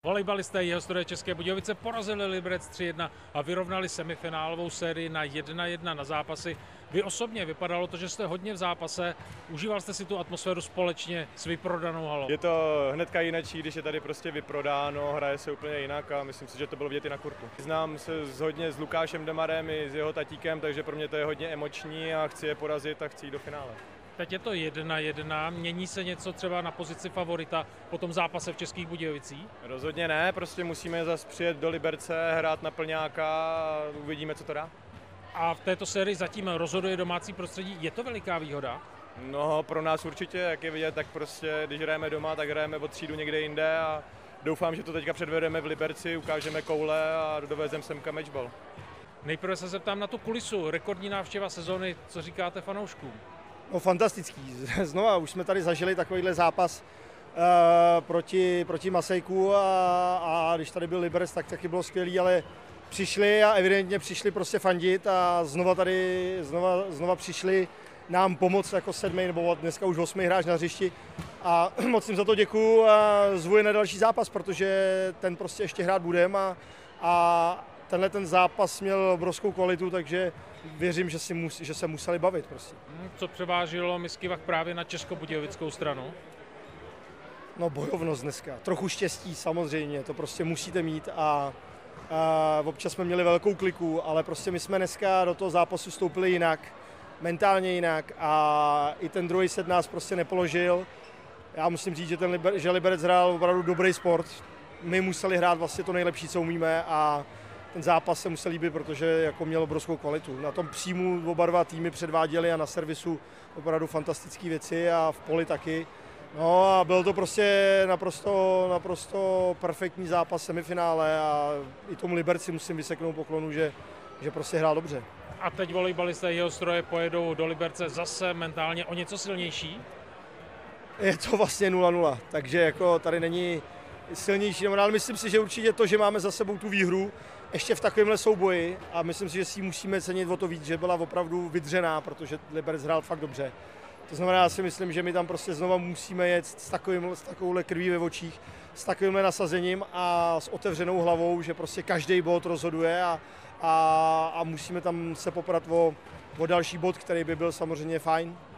Volejbalisté Jihostroje České Budějovice porazili Liberec 3-1 a vyrovnali semifinálovou sérii na 1-1 na zápasy. Vy osobně vypadalo to, že jste hodně v zápase, užíval jste si tu atmosféru společně s vyprodanou halou. Je to hnedka jinačí, když je tady prostě vyprodáno, hraje se úplně jinak a myslím si, že to bylo vidět i na kurtu. Znám se hodně s Lukášem Demarem i s jeho tatíkem, takže pro mě to je hodně emoční a chci je porazit a chci jít do finále. Teď je to 1-1, mění se něco třeba na pozici favorita po tom zápase v Českých Budějovicích? Rozhodně ne, prostě musíme zase přijet do Liberce, hrát na plňáka a uvidíme, co to dá. A v této sérii zatím rozhoduje domácí prostředí, je to veliká výhoda? No, pro nás určitě, jak je vidět, tak prostě, když hrajeme doma, tak hrajeme o třídu někde jinde a doufám, že to teďka předvedeme v Liberci, ukážeme koule a dovezeme semka matchball. Nejprve se zeptám na tu kulisu, rekordní návštěva sezóny, co říkáte fanouškům? No fantastický. Znova, už jsme tady zažili takovýhle zápas proti Masejku a když tady byl Liberec, tak taky bylo skvělý, ale přišli a evidentně přišli prostě fandit a znova přišli nám pomoct jako 7. nebo dneska už 8. hráč na hřišti a moc jim za to děkuju a zvu je na další zápas, protože ten prostě ještě hrát budeme a tenhle ten zápas měl obrovskou kvalitu, takže věřím, že se museli bavit prostě. Co převážilo Miskyvach právě na českobudějovickou stranu? No bojovnost dneska, trochu štěstí samozřejmě, to prostě musíte mít a občas jsme měli velkou kliku, ale prostě my jsme dneska do toho zápasu vstoupili jinak, mentálně jinak a i ten druhý set nás prostě nepoložil. Já musím říct, že Liberec hrál opravdu dobrý sport, my museli hrát vlastně to nejlepší, co umíme a ten zápas se musel líbit, protože jako měl obrovskou kvalitu. Na tom příjmu oba dva týmy předváděli a na servisu opravdu fantastické věci a v poli taky. No a byl to prostě naprosto perfektní zápas semifinále a i tomu Liberci musím vyseknout poklonu, že prostě hrál dobře. A teď volejbalisté Jihostroje pojedou do Liberce zase mentálně o něco silnější? Je to vlastně 0-0, takže jako tady není silnější, ale myslím si, že určitě to, že máme za sebou tu výhru, ještě v takovémhle souboji a myslím si, že si musíme cenit o to víc, že byla opravdu vydřená, protože Liberec hrál fakt dobře. To znamená, já si myslím, že my tam prostě znova musíme jet s takovouhle krví ve očích, s takovýmhle nasazením a s otevřenou hlavou, že prostě každý bod rozhoduje a musíme tam se poprat o další bod, který by byl samozřejmě fajn.